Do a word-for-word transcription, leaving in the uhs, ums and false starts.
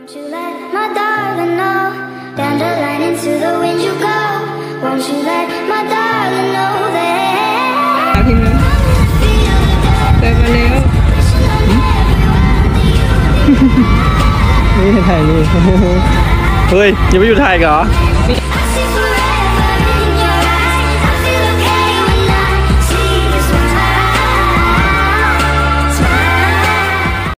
Won't you let my darling know? Dandelion into the wind you go. Won't you let my darling know that? พี่มิ้นเดินมาเร็วนี่ถ่ายนี่เฮ้ยยังไม่อยู่ถ่ายเหรอ